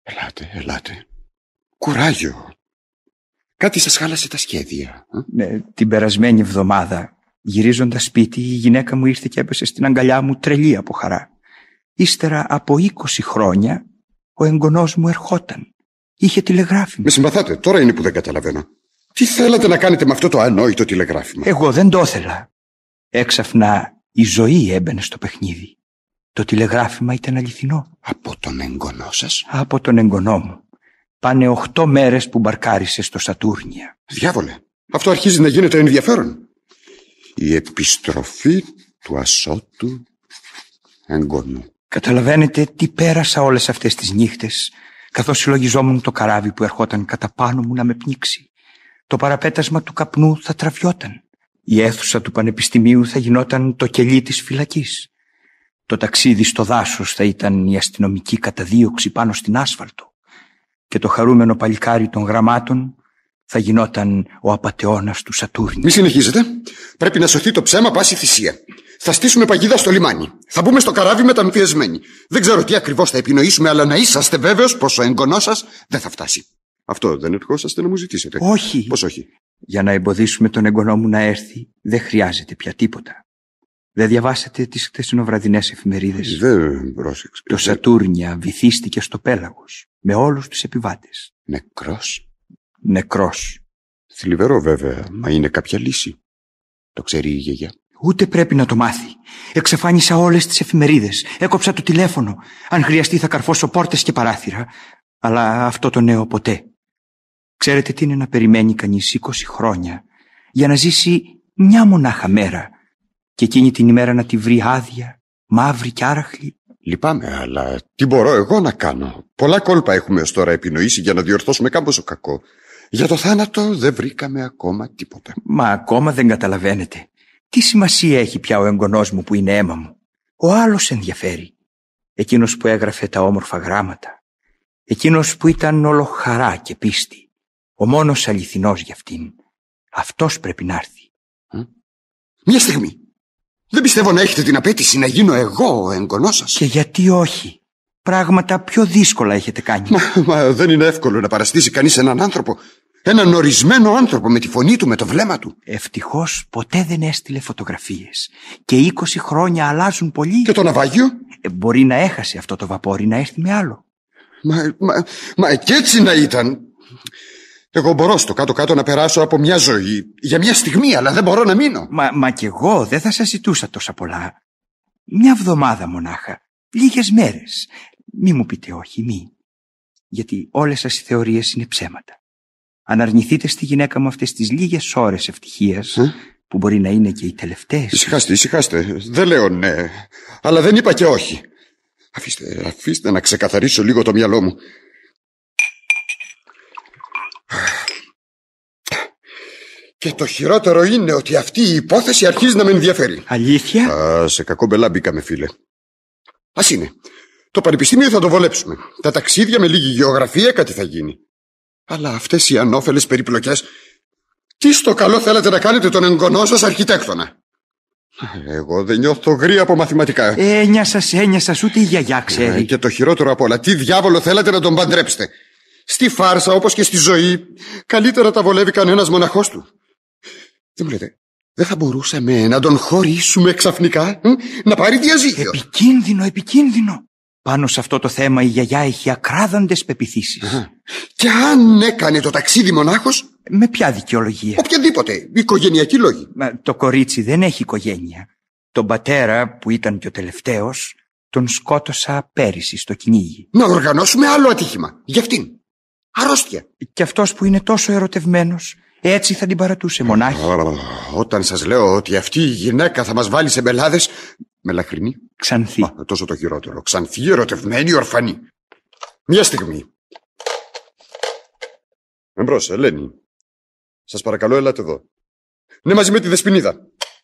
Ελάτε. Κουράγιο. Κάτι σας χάλασε τα σχέδια. Ναι, την περασμένη εβδομάδα, γυρίζοντας σπίτι, η γυναίκα μου ήρθε και έπεσε στην αγκαλιά μου τρελή από χαρά. Ύστερα από 20 χρόνια, ο εγγονός μου ερχόταν. Είχε τηλεγράφημα. Με συμπαθάτε, τώρα είναι που δεν καταλαβαίνω. Τι θέλατε να κάνετε με αυτό το ανόητο τηλεγράφημα? Εγώ δεν το ήθελα. Έξαφνα η ζωή έμπαινε στο παιχνίδι. Το τηλεγράφημα ήταν αληθινό. Από τον εγγονό σας? Από τον εγγονό μου. Πάνε 8 μέρες που μπαρκάρισε στο Σατούρνια. Διάβολε, αυτό αρχίζει να γίνεται ενδιαφέρον. Η επιστροφή του ασώτου εγγονού. Καταλαβαίνετε τι πέρασα όλες αυτές τις νύχτες, καθώς συλλογιζόμουν το καράβι που ερχόταν κατά πάνω μου να με πνίξει. Το παραπέτασμα του καπνού θα τραβιόταν. Η αίθουσα του πανεπιστημίου θα γινόταν το κελί της φυλακής. Το ταξίδι στο δάσος θα ήταν η αστυνομική καταδίωξη πάνω στην άσφαλτο. Και το χαρούμενο παλικάρι των γραμμάτων θα γινόταν ο απατεώνας του Σατούρνη. Μη συνεχίζετε. Πρέπει να σωθεί το ψέμα πάση θυσία. Θα στήσουμε παγίδα στο λιμάνι. Θα μπούμε στο καράβι μεταμφιεσμένοι. Δεν ξέρω τι ακριβώς θα επινοήσουμε, αλλά να είσαστε βέβαιος πως ο εγγονός σας δεν θα φτάσει. Αυτό δεν ερχόσαστε να μου ζητήσετε? Όχι. Πώς όχι? Για να εμποδίσουμε τον εγγονό μου να έρθει, δεν χρειάζεται πια τίποτα. Δεν διαβάσατε τις χθεσινοβραδινές εφημερίδες? Δεν πρόσεξα. Το Σατούρνια βυθίστηκε στο πέλαγος με όλους τους επιβάτες. Νεκρός. Θλιβερό βέβαια, μα είναι κάποια λύση. Το ξέρει η γιαγιά? Ούτε πρέπει να το μάθει. Εξαφάνισα όλες τις εφημερίδες. Έκοψα το τηλέφωνο. Αν χρειαστεί θα καρφώσω πόρτες και παράθυρα. Αλλά αυτό το νέο ποτέ. Ξέρετε τι είναι να περιμένει κανείς 20 χρόνια για να ζήσει μια μονάχα μέρα και εκείνη την ημέρα να τη βρει άδεια, μαύρη και άραχλη? Λυπάμαι, αλλά τι μπορώ εγώ να κάνω? Πολλά κόλπα έχουμε ως τώρα επινοήσει για να διορθώσουμε κάμποσο κακό. Για το θάνατο δεν βρήκαμε ακόμα τίποτα. Μα ακόμα δεν καταλαβαίνετε. Τι σημασία έχει πια ο εγγονός μου που είναι αίμα μου? Ο άλλος ενδιαφέρει. Εκείνος που έγραφε τα όμορφα γράμματα. Εκείνος που ήταν όλο χαρά και πίστη. Ο μόνος αληθινός για αυτήν. Αυτός πρέπει να έρθει. Μια στιγμή. Δεν πιστεύω να έχετε την απέτηση να γίνω εγώ ο εγγονός σας. Και γιατί όχι? Πράγματα πιο δύσκολα έχετε κάνει. Μα δεν είναι εύκολο να παραστήσει κανείς έναν άνθρωπο. Έναν ορισμένο άνθρωπο με τη φωνή του, με το βλέμμα του. Ευτυχώς ποτέ δεν έστειλε φωτογραφίες. Και 20 χρόνια αλλάζουν πολύ. Και το ναυάγιο? Μπορεί να έχασε αυτό το βαπόρι, να έρθει με άλλο. Μα κι έτσι να ήταν. Εγώ μπορώ στο κάτω-κάτω να περάσω από μια ζωή για μια στιγμή, αλλά δεν μπορώ να μείνω. Μα κι εγώ δεν θα σας ζητούσα τόσα πολλά. Μια εβδομάδα μονάχα. Λίγες μέρες. Μη μου πείτε όχι, μη. Γιατί όλες σας οι θεωρίες είναι ψέματα. Αν αρνηθείτε στη γυναίκα μου αυτές τις λίγες ώρες ευτυχίας, που μπορεί να είναι και οι τελευταίες. Ησυχάστε. Δεν λέω ναι, αλλά δεν είπα και όχι. Αφήστε να ξεκαθαρίσω λίγο το μυαλό μου. Και το χειρότερο είναι ότι αυτή η υπόθεση αρχίζει να με ενδιαφέρει. Αλήθεια? Σε κακό μπελά μπήκαμε, φίλε. Ας είναι. Το πανεπιστήμιο θα το βολέψουμε. Τα ταξίδια με λίγη γεωγραφία κάτι θα γίνει. Αλλά αυτές οι ανώφελες περιπλοκές. Τι στο καλό θέλετε να κάνετε τον εγγονό σας αρχιτέκτονα? Εγώ δεν νιώθω γρήγορα από μαθηματικά. Έννοια σας, ούτε η γιαγιά ξέρει. Και το χειρότερο απ' όλα, τι διάβολο θέλετε να τον παντρέψετε? Στη φάρσα όπως και στη ζωή, καλύτερα τα βολεύει κανένας μοναχός του. Δεν μου λέτε, δεν θα μπορούσαμε να τον χωρίσουμε ξαφνικά, να πάρει διαζύγιο? Επικίνδυνο. Πάνω σε αυτό το θέμα η γιαγιά έχει ακράδαντες πεποιθήσεις. Και αν έκανε το ταξίδι μονάχος? Με ποια δικαιολογία? Οποιαδήποτε, οικογενειακή λόγη. Το κορίτσι δεν έχει οικογένεια. Τον πατέρα που ήταν και ο τελευταίος τον σκότωσα πέρυσι στο κυνήγι. Να οργανώσουμε άλλο ατύχημα για αυτήν. Αρρώστια. Και αυτός που είναι τόσο ερωτευμένος, έτσι θα την παρατούσε μονάχη. Όταν σας λέω ότι αυτή η γυναίκα θα μας βάλει σε μπελάδες. Μελαχρινή. Ξανθή. Τόσο το χειρότερο. Ξανθή, ερωτευμένη, ορφανή. Μια στιγμή. Εμπρός, Ελένη. Σας παρακαλώ, ελάτε εδώ. Ναι, μαζί με τη Δεσποινίδα.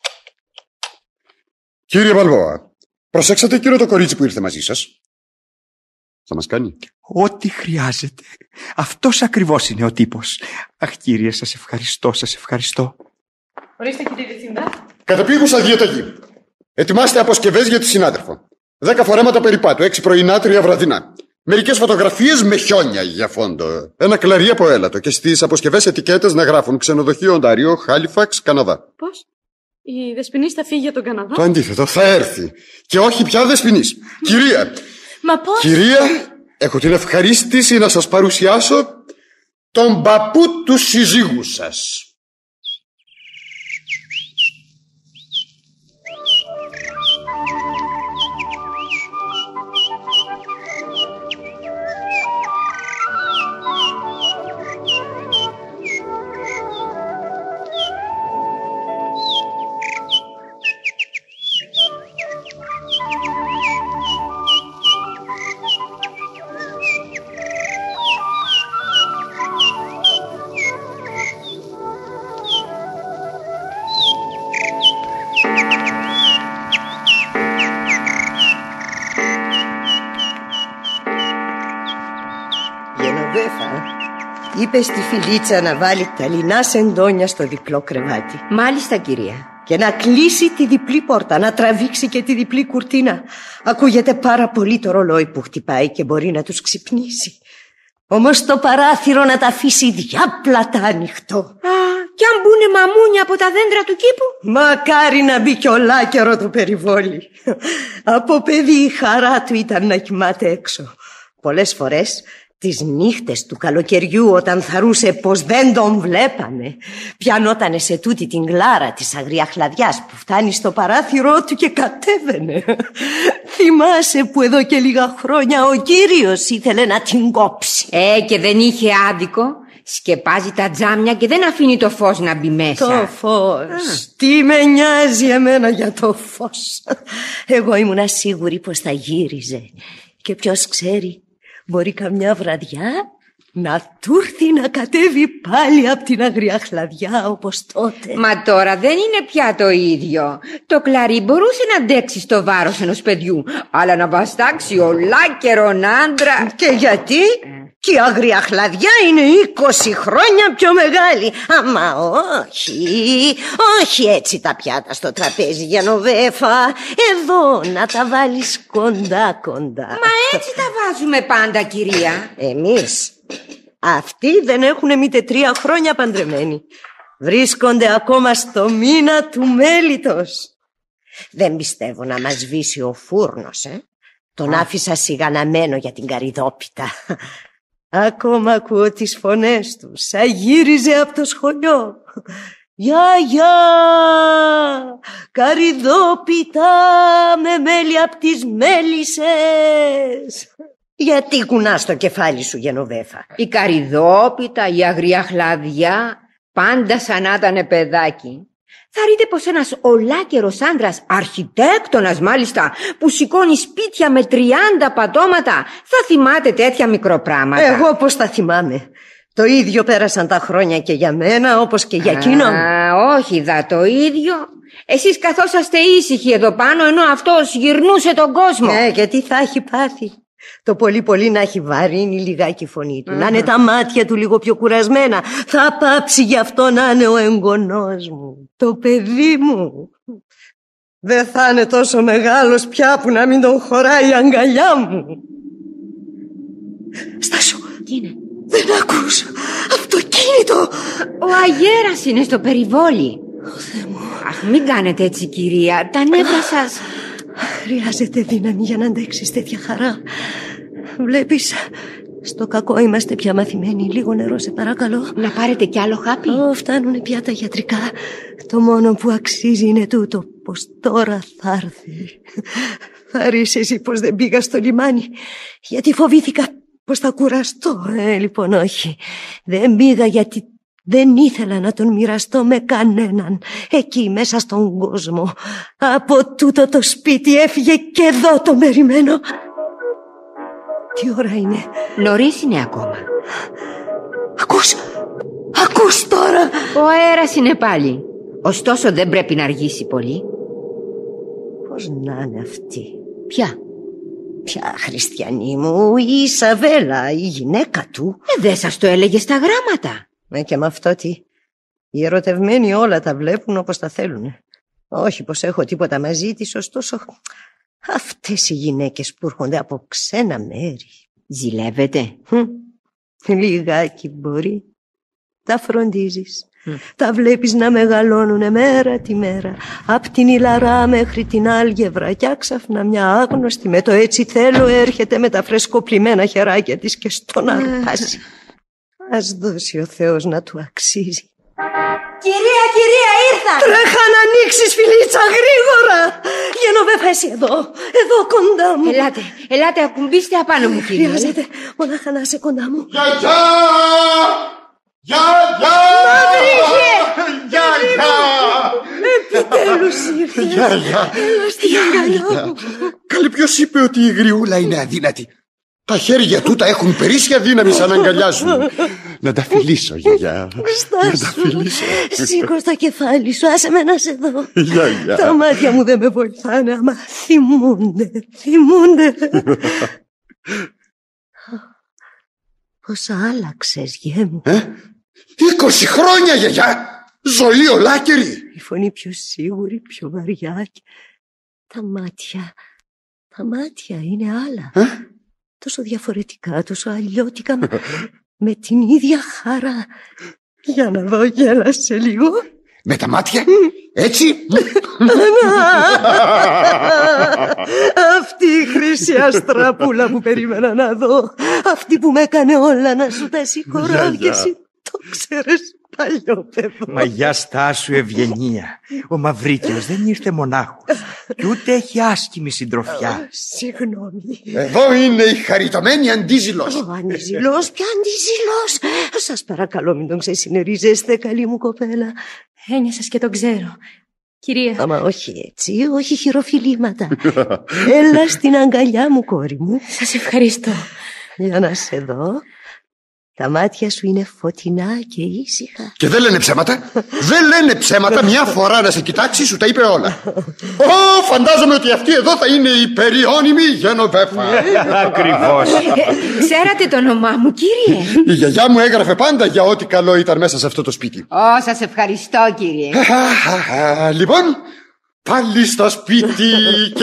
Κύριε Μπαλμπόα, προσέξατε εκείνο το κορίτσι που ήρθε μαζί σας? Θα μας κάνει ό,τι χρειάζεται. Αυτός ακριβώς είναι ο τύπος. Αχ, κύριε, σας ευχαριστώ. Ορίστε, κύριε Διευθυντά. Κατεπίγουσα διαταγή. Ετοιμάστε αποσκευές για τη συνάδελφο. 10 φορέματα περιπάτου, 6 πρωινά, 3 βραδινά. Μερικές φωτογραφίες με χιόνια για φόντο. Ένα κλαρί από έλατο. Και στις αποσκευές ετικέτες να γράφουν ξενοδοχείο Οντάριο, Χάλιφαξ, Καναδά. Πώς? Η Δεσποινής θα φύγει για τον Καναδά? Το αντίθετο, θα έρθει. Και όχι πια Δεσποινής. Κυρία. Μα πώς? Κυρία, έχω την ευχαρίστηση να σας παρουσιάσω τον παππού του συζύγου σας. Είπε στη Φιλίτσα να βάλει τα λινά σεντόνια στο διπλό κρεβάτι. Μάλιστα, κυρία. Και να κλείσει τη διπλή πόρτα, να τραβήξει και τη διπλή κουρτίνα. Ακούγεται πάρα πολύ το ρολόι που χτυπάει και μπορεί να τους ξυπνήσει. Όμως το παράθυρο να τα αφήσει διάπλατα ανοιχτό. Κι αν μπουνε μαμούνια από τα δέντρα του κήπου. Μακάρι να μπει κι ολάκερο το περιβόλι. Από παιδί η χαρά του ήταν να κοιμάται έξω. Πολλές φορές τις νύχτες του καλοκαιριού, όταν θαρούσε πως δεν τον βλέπαμε, πιανότανε σε τούτη την κλάρα της αγριαχλαδιάς που φτάνει στο παράθυρό του και κατέβαινε. Θυμάσαι που εδώ και λίγα χρόνια ο κύριος ήθελε να την κόψει. Και δεν είχε άδικο. Σκεπάζει τα τζάμια και δεν αφήνει το φως να μπει μέσα. Το φως. Τι με νοιάζει εμένα για το φως. Εγώ ήμουνα σίγουρη πως θα γύριζε. Και ποιος ξέρει, μπορεί καμιά βραδιά να του έρθει να κατέβει πάλι από την αγριαχλαδιά όπως τότε. Μα τώρα δεν είναι πια το ίδιο. Το κλαρί μπορούσε να αντέξει στο βάρος ενός παιδιού, αλλά να βαστάξει ολάκερον άντρα. Και γιατί? Και η αγριαχλαδιά είναι 20 χρόνια πιο μεγάλη. Αμα όχι έτσι τα πιάτα στο τραπέζι, Γενοβέφα. Εδώ να τα βάλεις κοντά. Μα έτσι τα βάζουμε πάντα, κυρία. Εμείς. Αυτοί δεν έχουν μήτε 3 χρόνια παντρεμένοι. Βρίσκονται ακόμα στο μήνα του μέλιτος. Δεν πιστεύω να μας σβήσει ο φούρνος, Τον άφησα σιγαναμένο για την καρυδόπιτα. Ακόμα ακούω τις φωνές του, σαν γύριζε από το σχολείο. Γιαγιά, καρυδόπιτα με μέλι απ' τις μέλισσες. Γιατί κουνάς το κεφάλι σου, Γενοβέφα? Η καρυδόπιτα, η αγριαχλαδιά, πάντα σαν να ήτανε παιδάκι. Θα ρείτε πως ένας ολάκερος άντρας, αρχιτέκτονας μάλιστα, που σηκώνει σπίτια με 30 πατώματα, θα θυμάται τέτοια μικροπράματα? Εγώ πως θα θυμάμαι? Το ίδιο πέρασαν τα χρόνια και για μένα όπως και για εκείνον. Όχι δα το ίδιο. Εσείς καθόσαστε ήσυχοι εδώ πάνω, ενώ αυτός γυρνούσε τον κόσμο. Και τι θα έχει πάθει? Το πολύ να έχει βαρύνει λιγάκι η φωνή του. Να είναι τα μάτια του λίγο πιο κουρασμένα. Θα πάψει γι' αυτό να είναι ο εγγονός μου, το παιδί μου. Δεν θα είναι τόσο μεγάλος πια που να μην τον χωράει η αγκαλιά μου. Στάσου. Τι είναι? Δεν ακούς? Αυτοκίνητο. Ο αγέρας είναι στο περιβόλι. Θεέ μου. Αχ, μην κάνετε έτσι, κυρία. Τα νεύρα σας. Χρειάζεται δύναμη για να αντέξεις τέτοια χαρά. Βλέπεις, στο κακό είμαστε πια μαθημένοι. Λίγο νερό σε παρακαλώ. Να πάρετε κι άλλο χάπι? Φτάνουνε πια τα γιατρικά. Το μόνο που αξίζει είναι τούτο, πως τώρα θα έρθει. Θα ρεις εσύ πως δεν πήγα στο λιμάνι, γιατί φοβήθηκα πως θα κουραστώ. Λοιπόν όχι, δεν πήγα γιατί δεν ήθελα να τον μοιραστώ με κανέναν εκεί μέσα στον κόσμο. Από τούτο το σπίτι έφυγε και εδώ το περιμένω. Τι ώρα είναι? Νωρίς είναι ακόμα. Ακούς τώρα? Ο αέρας είναι πάλι. Ωστόσο δεν πρέπει να αργήσει πολύ. Πώς να είναι αυτή? Ποια, χριστιανή μου? Η Ισαβέλα, η γυναίκα του. Δεν σας το έλεγε στα γράμματα? Και με αυτό τι? Οι ερωτευμένοι όλα τα βλέπουν όπως τα θέλουν. Όχι πως έχω τίποτα μαζί της, ωστόσο αυτές οι γυναίκες που έρχονται από ξένα μέρη, Ζηλεύετε? Λιγάκι μπορεί. Τα φροντίζεις. Τα βλέπεις να μεγαλώνουνε μέρα τη μέρα. Απ' την Ιλαρά μέχρι την Άλγευρα. Κι άξαφνα μια άγνωστη με το έτσι θέλω έρχεται με τα φρεσκοπλημμένα χεράκια της και στον αρπάζει. Ας δώσει ο Θεός να του αξίζει. Κυρία, ήρθα! Τρέχα να ανοίξεις, φιλίτσα, γρήγορα! Γενοβέφα, εσύ εδώ κοντά μου. Ελάτε, ακουμπήστε απάνω μου, κυρία. Χρειάζεται μονάχα να είσαι κοντά μου. Γιαγιά! Γιαγιά! Γιαγιά! Επιτέλους ήρθες. Γιαγιά! Έλα στην αγκαλιά μου. Καλή, ποιος είπε ότι η γριούλα είναι αδύνατη? Τα χέρια του τα έχουν περίσσια δύναμη σαν αγκαλιάζουν. Να τα φιλήσω, γιαγιά. Να τα φιλήσω. Σήκω στο κεφάλι σου, άσε με να σε δω. Γιαγιά. Τα μάτια μου δεν με βοηθάνε, άμα θυμούνται. Πώς άλλαξες, γιέ μου. 20 χρόνια, γιαγιά. Ζωή ολάκερη. Η φωνή πιο σίγουρη, πιο βαριά. Τα μάτια είναι άλλα. Τόσο διαφορετικά, τόσο αλλιώτικα, με την ίδια χαρά. Για να δω, γέλασε λίγο. Με τα μάτια, έτσι. Αυτή η χρυσή αστραπούλα που περίμενα να δω. Αυτή που με έκανε όλα να σου τα συγχωράω και εσύ το ξέρεις, παλιό παιδό. Μαγιά στάσου, Ευγενία. Ο Μαυρίκιος δεν ήρθε μονάχος κι ούτε έχει άσχημη συντροφιά. Συγγνώμη. Εδώ είναι η χαριτωμένη Αντίζηλος. Ο Αντίζηλος, ποια Αντίζηλος? Σας παρακαλώ μην τον ξεσυνερίζεστε, καλή μου κοπέλα. Έννοια σας και τον ξέρω. Κυρία. Αμα όχι έτσι, όχι χειροφιλήματα. Έλα στην αγκαλιά μου, κόρη μου. Σας ευχαριστώ. Για να σε δω. Τα μάτια σου είναι φωτεινά και ήσυχα. Και δεν λένε ψέματα. Δεν λένε ψέματα. Μια φορά να σε κοιτάξει σου τα είπε όλα. Φαντάζομαι ότι αυτή εδώ θα είναι η περιώνυμη Γενοβέφα. Ακριβώς. Ξέρατε το όνομά μου, κύριε? Η γιαγιά μου έγραφε πάντα για ό,τι καλό ήταν μέσα σε αυτό το σπίτι. Σας ευχαριστώ, κύριε. Λοιπόν, πάλι στο σπίτι.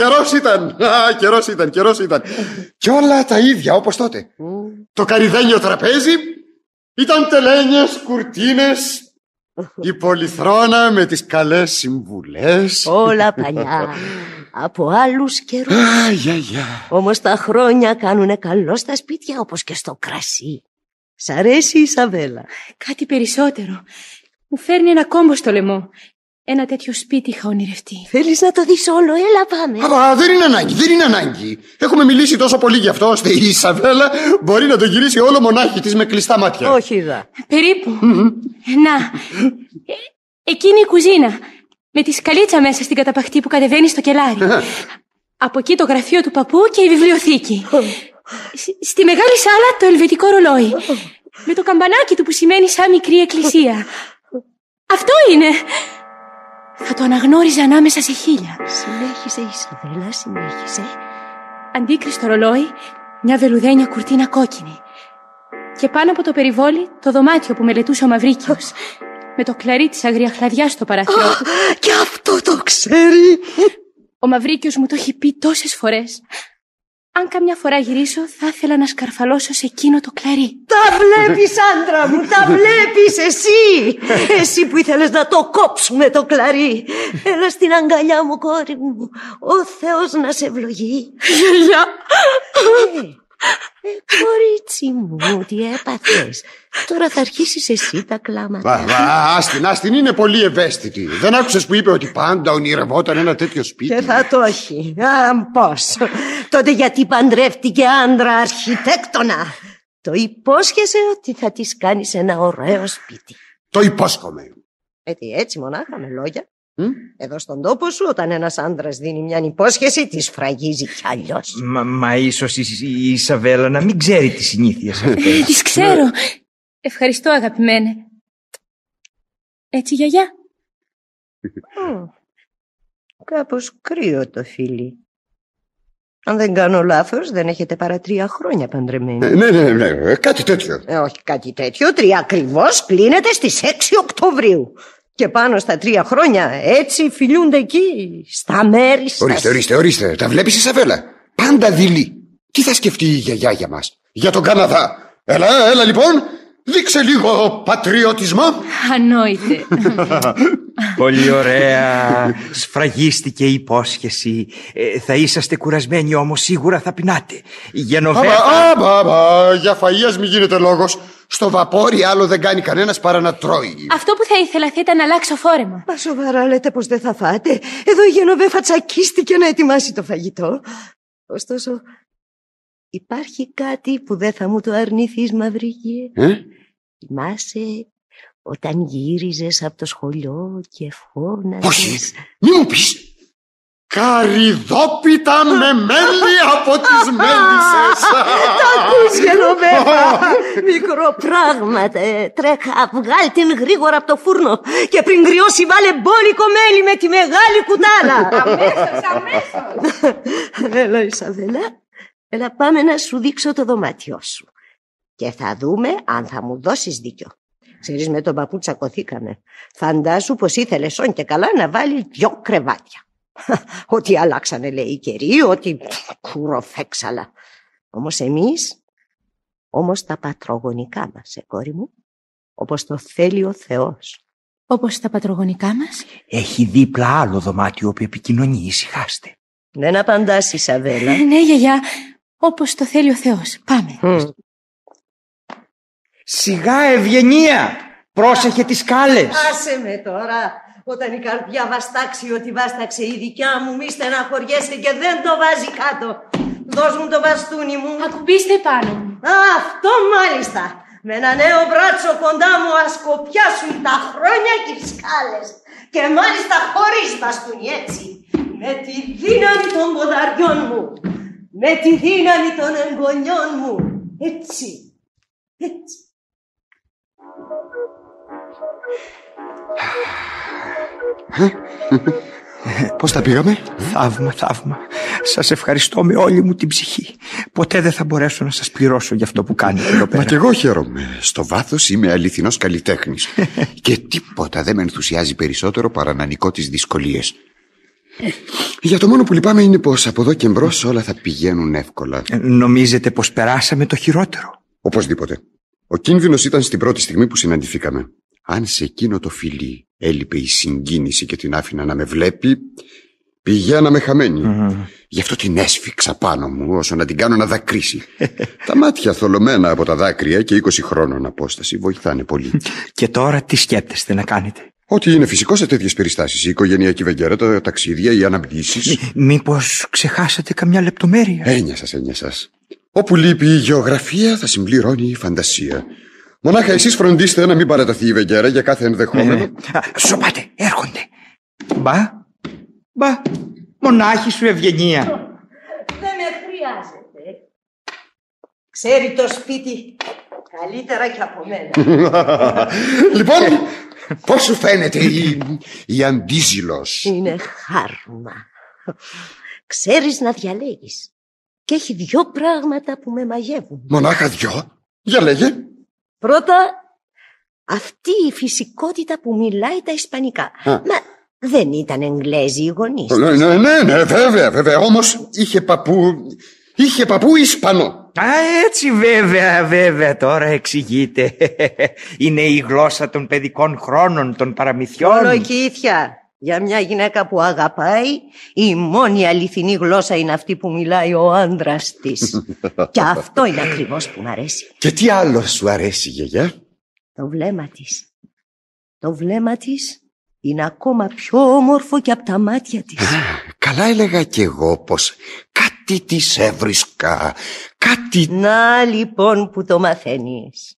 Καιρός ήταν. Κι όλα τα ίδια όπως τότε. Το καρυδένιο τραπέζι, ήταν τελένιες, κουρτίνες, η πολυθρόνα με τις καλές συμβουλές. Όλα παλιά, από άλλους καιρούς. Γιαγιά. Όμως τα χρόνια κάνουνε καλό στα σπίτια όπως και στο κρασί. Σ' αρέσει η Ισαβέλα? Κάτι περισσότερο. Μου φέρνει ένα κόμπο στο λαιμό. Ένα τέτοιο σπίτι είχα ονειρευτεί. Θέλεις να το δεις όλο? Έλα πάμε. Αλλά δεν είναι ανάγκη. Έχουμε μιλήσει τόσο πολύ γι' αυτό, ώστε η Ισαβέλα μπορεί να το γυρίσει όλο μονάχη της με κλειστά μάτια. Όχι δα. Περίπου. Να. Εκείνη η κουζίνα. Με τη σκαλίτσα μέσα στην καταπαχτή που κατεβαίνει στο κελάρι. Από εκεί το γραφείο του παππού και η βιβλιοθήκη. Στη μεγάλη σάλα το ελβετικό ρολόι. Με το καμπανάκι του που σημαίνει σαν μικρή εκκλησία. Αυτό είναι. Θα το αναγνώριζα ανάμεσα σε 1000. Συνέχισε, Ισαβέλα, συνέχισε. Αντίκριστο ρολόι, μια βελουδένια κουρτίνα κόκκινη. Και πάνω από το περιβόλι το δωμάτιο που μελετούσε ο Μαυρίκιος. Με το κλαρί της αγριαχλαδιάς στο παράθυρο του. Και αυτό το ξέρει. Ο Μαυρίκιος μου το έχει πει τόσες φορές. Αν καμιά φορά γυρίσω, θα ήθελα να σκαρφαλώσω σε εκείνο το κλαρί. Τα βλέπεις, άντρα μου, τα βλέπεις εσύ. Εσύ που ήθελες να το κόψουμε το κλαρί. Έλα στην αγκαλιά μου, κόρη μου. Ο Θεός να σε ευλογεί. Γιαγιά. Κορίτσι μου, τι έπαθες? Τώρα θα αρχίσεις εσύ τα κλάματα. Άστιν, είναι πολύ ευαίσθητη. Δεν άκουσες που είπε ότι πάντα ονειρευόταν ένα τέτοιο σπίτι? Και θα το έχει. Πώς? Τότε γιατί παντρεύτηκε άντρα αρχιτέκτονα? Το υπόσχεσαι ότι θα της κάνεις ένα ωραίο σπίτι. Το υπόσχομαι. Έτσι μονάχα με λόγια. Εδώ στον τόπο σου, όταν ένας άντρας δίνει μια υπόσχεση, τη σφραγίζει κι αλλιώς. Μα ίσως η Ισαβέλα να μην ξέρει τις συνήθειες αυτές. Τις ξέρω. Ευχαριστώ, αγαπημένε. Έτσι, γιαγιά? Κάπως κρύο το φίλι. Αν δεν κάνω λάθος, δεν έχετε παρά 3 χρόνια παντρεμένοι. Ναι, κάτι τέτοιο. Όχι κάτι τέτοιο, 3 ακριβώς, κλείνεται στις 6 Οκτωβρίου. Και πάνω στα 3 χρόνια έτσι φιλούνται εκεί, στα μέρη σας. Ορίστε, τα βλέπεις, Ισαβέλα? Πάντα δειλή. Τι θα σκεφτεί η γιαγιά για μας? για τον Καναδά. Έλα λοιπόν, δείξε λίγο πατριωτισμό. Ανόητε. Πολύ ωραία. Σφραγίστηκε η υπόσχεση. Θα είσαστε κουρασμένοι, όμως σίγουρα θα πεινάτε. Για φαΐας μη γίνεται λόγος. Στο βαπόρι άλλο δεν κάνει κανένας παρά να τρώει. Αυτό που θα ήθελα θα ήταν να αλλάξω φόρεμα. Μα σοβαρά λέτε πως δεν θα φάτε? Εδώ η Γενοβέφα τσακίστηκε να ετοιμάσει το φαγητό. Ωστόσο, υπάρχει κάτι που δεν θα μου το αρνηθείς, Μαυρίγιε. Θυμάσαι όταν γύριζες από το σχολείο και φώναζες? Όχι, μη μου πεις. Καρυδόπιτα με μέλι από τις μέλισσες. Τα ακούς, Γενοβέφα? Μικροπράγματα. Τρέχα, βγάλ' την γρήγορα από το φούρνο και πριν κρυώσει βάλε μπόλικο μέλι με τη μεγάλη κουτάλα. Αμέσως. Έλα, Ισαβέλα. Έλα, πάμε να σου δείξω το δωμάτιό σου και θα δούμε αν θα μου δώσεις δίκιο. Ξέρεις, με τον παππού τσακωθήκαμε. Φαντάσου πως ήθελες όν και καλά να βάλει 2 κρεβάτια. Ότι αλλάξανε, λέει, οι καιροί, ότι κουροφέξαλα. Όμως τα πατρογονικά μας, κόρη μου, όπως το θέλει ο Θεός. Όπως τα πατρογονικά μας? Έχει δίπλα άλλο δωμάτιο που επικοινωνεί, ησυχάστε. Δεν απαντάς, Ισαβέλα. Ναι, γιαγιά, όπως το θέλει ο Θεός. Πάμε. Σιγά, Ευγενία, πρόσεχε τις σκάλες. Άσε με τώρα. Όταν η καρδιά βαστάξει ό,τι βάσταξε η δικιά μου, μη στεναχωριέστε και δεν το βάζει κάτω. Δώσ' μου το μπαστούνι μου. Ακουμπήστε πάνω μου. Αυτό μάλιστα. Με ένα νέο μπράτσο κοντά μου ασκοπιάσουν τα χρόνια και οι σκάλες. Και μάλιστα χωρίς μπαστούνι, έτσι. Με τη δύναμη των ποδαριών μου. Με τη δύναμη των εγγονιών μου. Έτσι. Έτσι. Πώς τα πήγαμε? Θαύμα. Σας ευχαριστώ με όλη μου την ψυχή. Ποτέ δεν θα μπορέσω να σας πληρώσω για αυτό που κάνετε εδώ πέρα. Μα κι εγώ χαίρομαι. Στο βάθος είμαι αληθινός καλλιτέχνης. Και τίποτα δεν με ενθουσιάζει περισσότερο παρά να νικώ τις δυσκολίες. Για το μόνο που λυπάμαι είναι πως από εδώ και μπρος όλα θα πηγαίνουν εύκολα. Νομίζετε πως περάσαμε το χειρότερο? Οπωσδήποτε. Ο κίνδυνος ήταν στην πρώτη στιγμή που συναντηθήκαμε. Αν σε εκείνο το φιλί έλειπε η συγκίνηση και την άφηνα να με βλέπει, πηγαίναμε χαμένοι. Γι' αυτό την έσφιξα πάνω μου όσο να την κάνω να δακρύσει. Τα μάτια θολωμένα από τα δάκρυα και 20 χρόνων απόσταση βοηθάνε πολύ. Και τώρα τι σκέπτεστε να κάνετε? Ό,τι είναι φυσικό σε τέτοιες περιστάσεις. Η οικογενειακή βεγγέρα, τα ταξίδια, οι αναμνήσεις. Μήπως ξεχάσατε καμιά λεπτομέρεια? Έννοια σας. Όπου λείπει η γεωγραφία θα συμπληρώνει η φαντασία. Μονάχα εσείς φροντίστε να μην παραταθεί η βεγγέρα για κάθε ενδεχόμενο. Σωπάτε, έρχονται. Μπα, μονάχη σου, Ευγενία. Δεν με χρειάζεται. Ξέρει το σπίτι καλύτερα και από μένα. Λοιπόν, πώς σου φαίνεται η Αντίζηλος? Είναι χάρμα. Ξέρεις να διαλέγεις. Και έχει 2 πράγματα που με μαγεύουν. Μονάχα 2? Για λέγε. Πρώτα, αυτή η φυσικότητα που μιλάει τα ισπανικά. Μα δεν ήταν Εγγλέζοι οι γονείς? Ναι, βέβαια. Όμως είχε παππού Ισπανό. Έτσι, βέβαια, τώρα εξηγείται. Είναι η γλώσσα των παιδικών χρόνων, των παραμυθιών. Ολοκύθια. Για μια γυναίκα που αγαπάει, η μόνη αληθινή γλώσσα είναι αυτή που μιλάει ο άντρας της. Και αυτό είναι ακριβώς που μου αρέσει. Και τι άλλο σου αρέσει, γιαγιά? Το βλέμμα της. Το βλέμμα της είναι ακόμα πιο όμορφο και από τα μάτια της. Καλά έλεγα κι εγώ πως κάτι της έβρισκα. Κάτι... Να λοιπόν που το μαθαίνεις.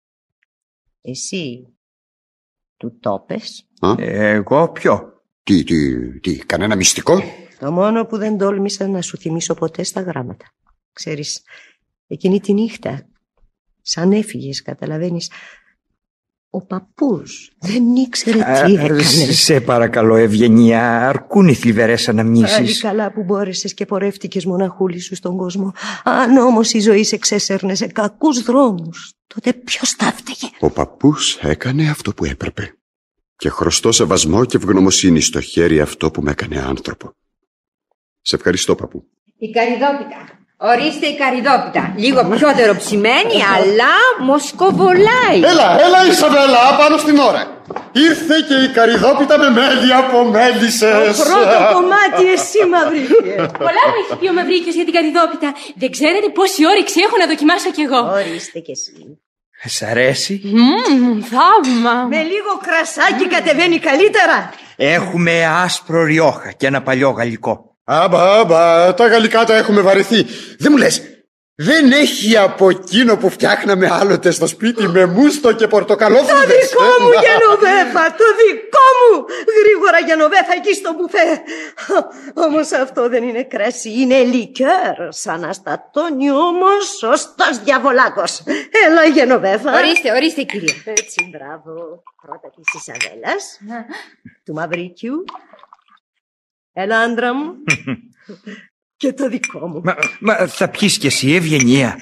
Εσύ του το πες? Εγώ ποιο? Τι, κανένα μυστικό? Το μόνο που δεν τόλμησα να σου θυμίσω ποτέ στα γράμματα. Ξέρεις, εκείνη τη νύχτα, σαν έφυγες, καταλαβαίνεις, ο παππούς δεν ήξερε τι έκανε. Σε παρακαλώ, Ευγενία, αρκούν οι θλιβερές αναμνήσεις. Πάλι καλά που μπόρεσες και πορεύτηκες μοναχούλη σου στον κόσμο. Αν όμως η ζωή σε ξέσερνε σε κακούς δρόμους, τότε ποιος τα έφταιγε? Ο παππούς έκανε αυτό που έπρεπε. Και χρωστώ σεβασμό και ευγνωμοσύνη στο χέρι αυτό που με έκανε άνθρωπο. Σε ευχαριστώ, παππού. Η Καρυδόπιτα. Ορίστε η καρυδόπιτα. Λίγο πιότερο ψημένη, αλλά μοσκοβολάει. Έλα Ισαβέλα, πάνω στην ώρα. Ήρθε και η καρυδόπιτα με μέλι από μέλισσες. Το πρώτο κομμάτι εσύ, Μαυρίκη. Πολλά μου έχει πει ο Μαυρίκιος για την καρυδόπιτα. Δεν ξέρετε πόση όρεξη έχω να δοκιμάσω κι εγώ. Ορίστε κι εσύ. Σ' αρέσει? Θαύμα. Με λίγο κρασάκι κατεβαίνει καλύτερα. Έχουμε άσπρο ριόχα και ένα παλιό γαλλικό. Άμπα, τα γαλλικά τα έχουμε βαρεθεί. Δεν μου λες, δεν έχει από εκείνο που φτιάχναμε άλλοτε στο σπίτι με μούστο και πορτοκαλόφρυδες? Το δικό μου Γενοβέφα, το δικό μου. Γρήγορα Γενοβέφα εκεί στο μπουφέ. Όμως αυτό δεν είναι κρασί, είναι λικέρ. Σαν αστατώνει όμως σωστός διαβολάκος. Έλα Γενοβέφα. Ορίστε κυρία. Έτσι, μπράβο. Πρώτα της Ισαβέλας, του Μαυρίκιου. Έλα άντρα μου. Και το δικό μου. Μα θα πιείς κι εσύ, Ευγενία?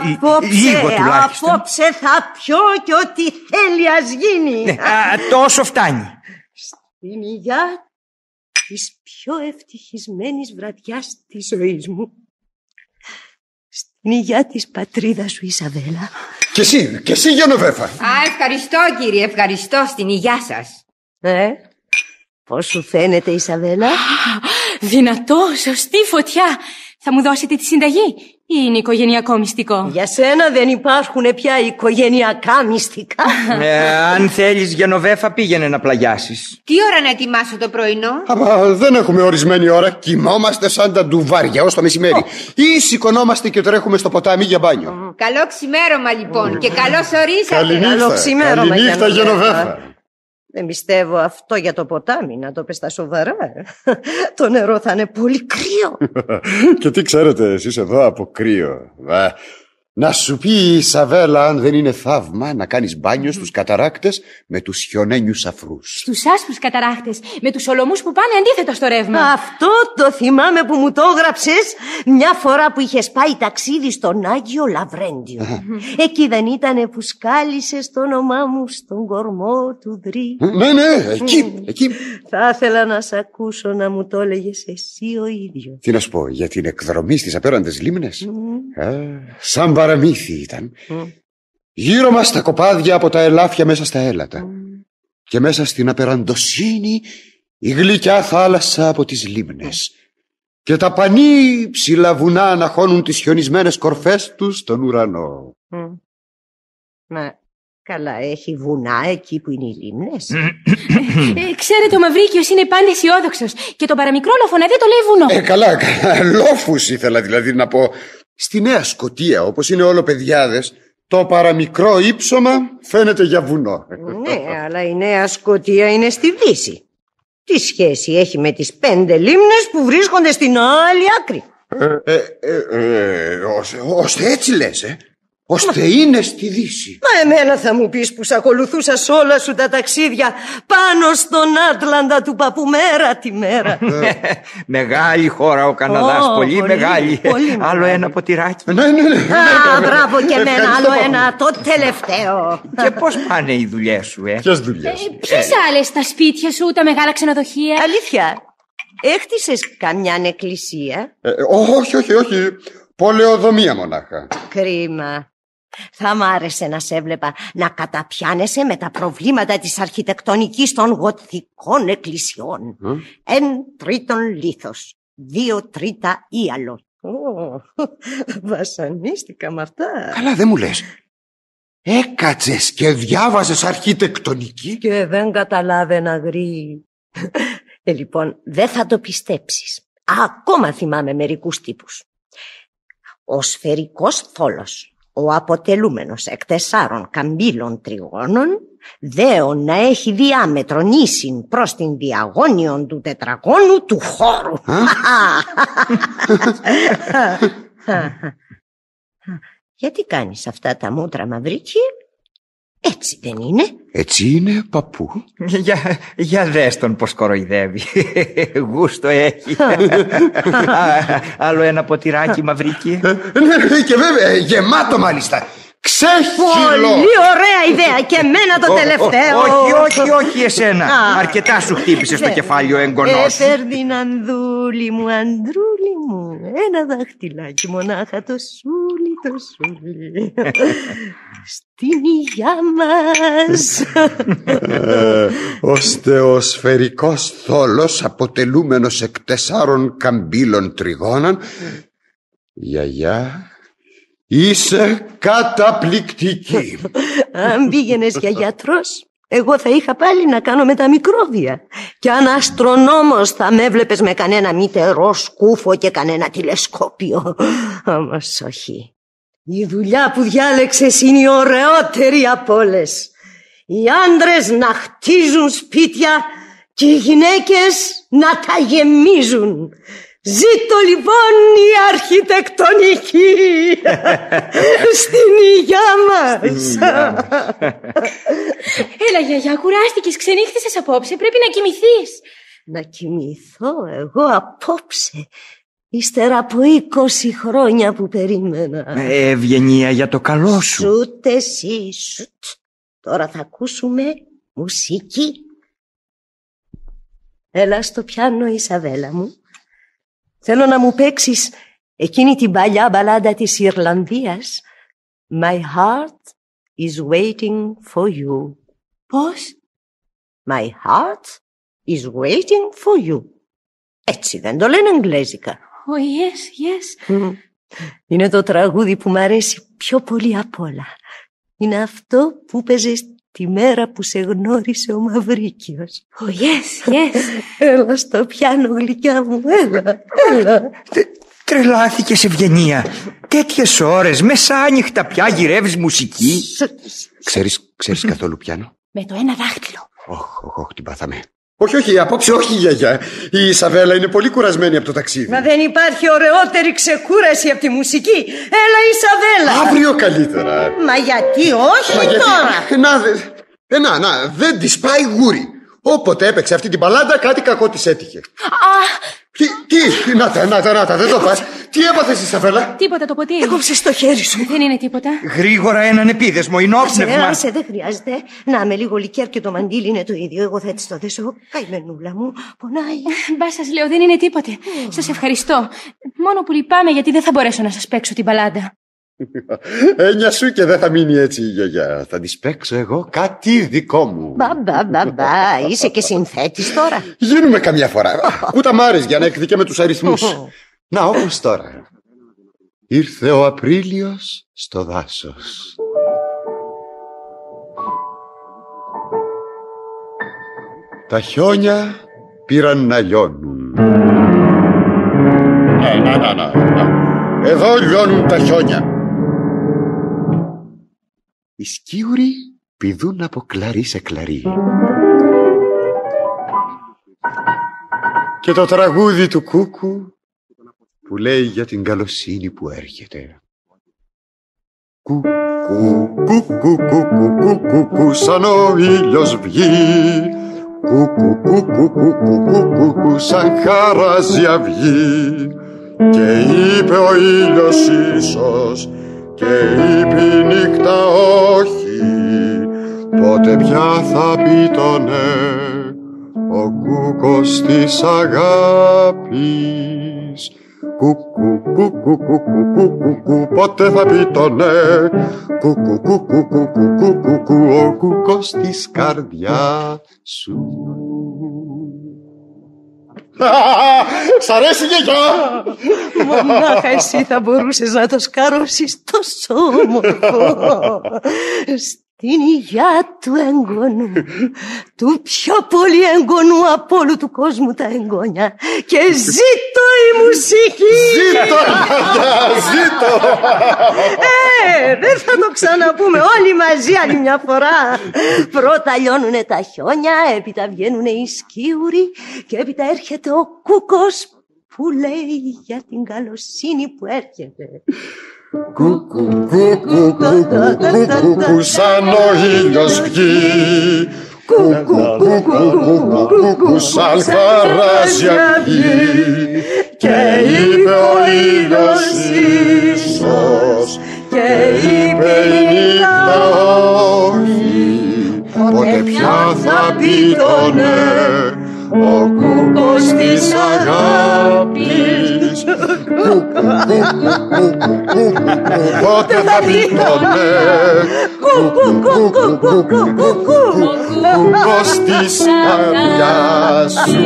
Απόψε θα πιω και ό,τι θέλει ας γίνει. Τόσο φτάνει. Στην υγειά της πιο ευτυχισμένης βραδιάς της ζωής μου. Στην υγειά της πατρίδας σου, Ισαβέλα. Και εσύ Γενοβέφα. Ευχαριστώ κύριε, ευχαριστώ. Στην υγειά σας. Πώς σου φαίνεται, Ισαβέλα? Δυνατό, σωστή φωτιά. Θα μου δώσετε τη συνταγή ή είναι οικογενειακό μυστικό? Για σένα δεν υπάρχουν πια οικογενειακά μυστικά. Αν θέλεις, Γενοβέφα, πήγαινε να πλαγιάσεις. Τι ώρα να ετοιμάσω το πρωινό? Αλλά δεν έχουμε ορισμένη ώρα. Κοιμόμαστε σαν τα ντουβάρια ως το μεσημέρι. Ή σηκωνόμαστε και τρέχουμε στο ποτάμι για μπάνιο. Καλό ξημέρωμα λοιπόν και καλώς ορίσατε. Καληνύχτα Γενοβέφα. Δεν πιστεύω αυτό για το ποτάμι, να το πες στα σοβαρά. Το νερό θα είναι πολύ κρύο. Και τι ξέρετε εσείς εδώ από κρύο? Να σου πει η Ισαβέλα αν δεν είναι θαύμα να κάνεις μπάνιο στους καταράκτες με τους χιονένιους αφρούς. Στους άσπρους καταράχτες με τους ολομούς που πάνε αντίθετα στο ρεύμα. Αυτό το θυμάμαι που μου το έγραψες μια φορά που είχες πάει ταξίδι στον Άγιο Λαβρέντιο. Εκεί δεν ήτανε που σκάλισες το όνομά μου στον κορμό του Δρύ? Ναι, εκεί. Θα ήθελα να σ' ακούσω να μου το έλεγες εσύ ο ίδιος. Τι να σου πω, για την εκδρομή στις απέραντες λίμνες? Σαν παραμύθι ήταν. Γύρω μας τα κοπάδια από τα ελάφια μέσα στα έλατα. Και μέσα στην απεραντοσύνη η γλυκιά θάλασσα από τις λίμνες. Και τα πανί ψηλά βουνά αναχώνουν τις χιονισμένες κορφές τους στον ουρανό. Μα καλά, έχει βουνά εκεί που είναι οι λίμνες? Ξέρετε, ο Μαυρίκιος είναι πάντα αισιόδοξος και τον παραμικρό λόφωνα δεν το λέει βουνό. Καλά, λόφους ήθελα δηλαδή να πω. Στη Νέα Σκωτία, όπως είναι όλο παιδιάδες, το παραμικρό ύψωμα φαίνεται για βουνό. Ναι, αλλά η Νέα Σκωτία είναι στη Δύση. Τι σχέση έχει με τις 5 λίμνες που βρίσκονται στην άλλη άκρη? Ώστε έτσι λες, ώστε είναι στη Δύση. Μα εμένα θα μου πεις που σ' ακολουθούσα σ' όλα σου τα ταξίδια πάνω στον Άτλαντα του παππού μέρα τη μέρα. Μεγάλη χώρα ο Καναδάς, πολύ μεγάλη. Άλλο ένα ποτηράκι. Ναι. Μπράβο και εμένα, άλλο ένα, το τελευταίο. Και πώς πάνε οι δουλειές σου, Ποιες δουλειές? Ποιες άλλες, τα σπίτια σου, τα μεγάλα ξενοδοχεία? Αλήθεια, έχτισες καμιά εκκλησία? Όχι. Πολεοδομία μονάχα. Κρίμα. Θα μ' άρεσε να σε έβλεπα να καταπιάνεσαι με τα προβλήματα της αρχιτεκτονικής των γοτθικών εκκλησιών. 1/3 λίθος, 2/3 ίαλο. Βασανίστηκα με αυτά. Καλά, δεν μου λες. Έκατσες και διάβαζες αρχιτεκτονική? Και δεν καταλάβαινα γρή. Λοιπόν, δεν θα το πιστέψεις. Ακόμα θυμάμαι μερικούς τύπους. Ο σφαιρικός θόλος, ο αποτελούμενος εκ 4 καμπύλων τριγώνων, δέον να έχει διάμετρον ίσιν προς την διαγώνιον του τετραγώνου του χώρου. Γιατί κάνεις αυτά τα μούτρα, Μαυρίκη? Έτσι δεν είναι? Έτσι είναι, παππού. Για δες τον πως κοροϊδεύει. Γούστο έχει. Άλλο ένα ποτηράκι, Μαυρίκη? Ναι, και βέβαια γεμάτο μάλιστα. Ξέχυλο! Πολύ ωραία ιδέα και εμένα το τελευταίο. Όχι εσένα. Αρκετά σου χτύπησε στο κεφάλι ο εγγονός. Φερδινανδούλη μου, Ανδρούλη μου, ένα δάχτυλάκι μονάχα, το σούλι, το σούλι. Στην υγειά μας. Ώστε ο σφαιρικός θόλος αποτελούμενος εκ 4 καμπύλων τριγώνων. Γιαγιά, είσαι καταπληκτική. Αν πήγαινες για γιατρός, εγώ θα είχα πάλι να κάνω με τα μικρόβια. Και αν αστρονόμος θα με έβλεπες με κανένα μητερό σκούφο και κανένα τηλεσκόπιο. Όμως όχι. Η δουλειά που διάλεξες είναι η ωραιότερη από όλες. Οι άντρες να χτίζουν σπίτια και οι γυναίκες να τα γεμίζουν. Ζήτω λοιπόν η αρχιτεκτονική. Στην υγειά μας. Έλα γιαγιά, κουράστηκες, ξενύχτησες απόψε, πρέπει να κοιμηθείς. Να κοιμηθώ εγώ απόψε, ύστερα από 20 χρόνια που περίμενα. Ευγενία, για το καλό σου. Σούτ εσύ, σούτ. Τώρα θα ακούσουμε μουσική. Έλα στο πιάνο, Ισαβέλα μου. Θέλω να μου παίξεις εκείνη την παλιά μπαλάντα της Ιρλανδίας. My heart is waiting for you. Πώς? My heart is waiting for you. Έτσι δεν το λένε εγγλέζικα. Oh yes, yes. Είναι το τραγούδι που μ' αρέσει πιο πολύ απ' όλα. Είναι αυτό που παίζες τη μέρα που σε γνώρισε ο Μαυρίκιος. Oh yes, yes. Έλα στο πιάνο, γλυκιά μου, έλα. Τρελάθηκες, Ευγενία. Τέτοιες ώρες, μεσάνυχτα πια γυρεύεις μουσική. Ξέρεις καθόλου πιάνο? Με το ένα δάχτυλο. Όχι, την πάθαμε. Όχι, απόψε όχι, γιαγιά. Η Ισαβέλα είναι πολύ κουρασμένη από το ταξίδι. Μα δεν υπάρχει ωραιότερη ξεκούραση από τη μουσική. Έλα, Ισαβέλα. Αύριο καλύτερα. Μα γιατί όχι τώρα? Να, δεν της πάει γούρι. Όποτε έπαιξε αυτή την μπαλάντα, κάτι κακό της έτυχε. Τι, να, δεν το πας. Τι έπαθες, Ισαβέλα? Τίποτα, το ποτήρι. Έκοψες το χέρι σου. Δεν είναι τίποτα. Γρήγορα έναν επίδεσμο, ενόπνευμα. Άσε, δεν χρειάζεται. Να, με λίγο λικέρ και το μαντίλι είναι το ίδιο. Εγώ θα έτσι το δέσω. Καημενούλα μου, πονάει. Μπα, σας λέω, δεν είναι τίποτε. Σας ευχαριστώ. Μόνο που λυπάμαι γιατί δεν θα μπορέσω να σας παίξω την μπαλάντα. Έννοια σου και δεν θα μείνει έτσι η γιαγιά. Θα της παίξω εγώ κάτι δικό μου. Μπα, είσαι και συνθέτης τώρα. Γίνουμε καμιά φορά. Κουταμάρες για να εκδικέμε τους αριθμούς. Να, όπως τώρα. Ήρθε ο Απρίλιος στο δάσος. Τα χιόνια πήραν να λιώνουν. Να. Εδώ λιώνουν τα χιόνια. Οι σκίουροι πηδούν από κλαρί σε κλαρί. Και το τραγούδι του κούκου που λέει για την καλοσύνη που έρχεται. Κούκου σαν ο ήλιος βγει, κούκου σαν χαράζει αυγή. Και είπε ο ήλιος ίσως και είπε η νύχτα όχι, τότε πια θα πει το ναι ο κούκος της αγάπης. Κούκου, πότε θα πει το ναι, κούκου, ο κούκος της καρδιάς σου. Σ' αρέσει, γιαγιά? Μονάχα εσύ θα μπορούσες να το σκαρώσεις τόσο όμορφο. Στην υγειά του εγγονού, του πιο πολύ εγγονού από όλου του κόσμου τα εγγόνια. Και ζήτω η μουσική! Ζήτω, γιαγιά, ζήτω! Δεν θα το ξαναπούμε όλοι μαζί άλλη μια φορά. Πρώτα λιώνουνε τα χιόνια, έπειτα βγαίνουνε οι σκίουροι και έπειτα έρχεται ο κούκος που λέει για την καλοσύνη που έρχεται. Κούκου, σαν ο ήλιος βγει, κούκου, σαν χαράζει αυγή. Και είπε ο ήλιος ίσως, και είπε η θα πει το ναι, ο κούκος της αγάπης. Πότε θα πει το ναι, κούκος της καρδιάς σου.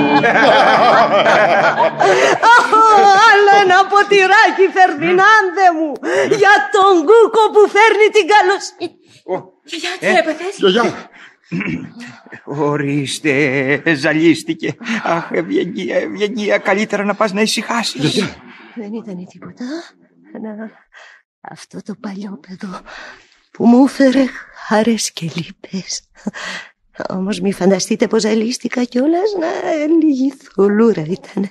Άλλο ένα ποτηράκι, Φερδινάνδε μου, για τον κούκο που φέρνει την καλοσύνη. Γιαγιά, τι έπαθες? Γιαγιά. Ορίστε, ζαλίστηκε. Αχ, Ευγενία, καλύτερα να πας να ησυχάσεις. Δεν ήταν τίποτα. Αυτό το παλιόπαιδο που μου έφερε χαρές και λύπες. Όμως μη φανταστείτε πως ζαλίστηκα κιόλας, λίγη θολούρα ήταν.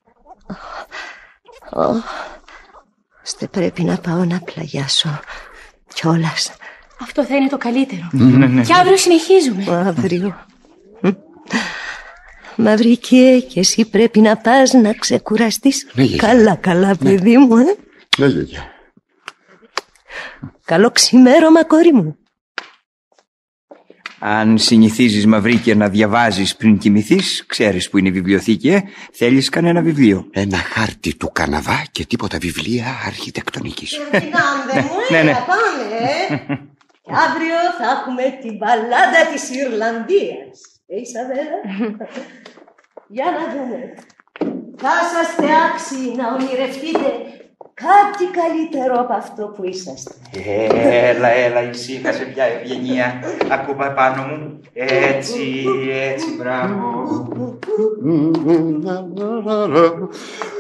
Ώστε πρέπει να πάω να πλαγιάσω κιόλας. Αυτό θα είναι το καλύτερο. Και αύριο συνεχίζουμε. Αύριο. Μαυρικέ, και εσύ πρέπει να πας να ξεκουραστείς. Καλά, παιδί μου. Ναι, γιαγιά. Καλό ξημέρωμα, κόρη μου. Αν συνηθίζεις, Μαυρίκια, να διαβάζεις πριν κοιμηθείς, ξέρεις που είναι η βιβλιοθήκη, θέλεις κανένα βιβλίο? Ένα χάρτη του Καναδά και τίποτα βιβλία αρχιτεκτονικής. Ναι, πάμε. Αύριο θα έχουμε την μπαλάντα της Ιρλανδίας. Ισαβέλα. Για να δούμε. Θα είσαστε άξιοι να ονειρευτείτε κάτι καλύτερο από αυτό που είσαστε. Έλα, ησύχασε πια, Ευγενία. Ακούμπα πάνω μου. Έτσι, μπράβο.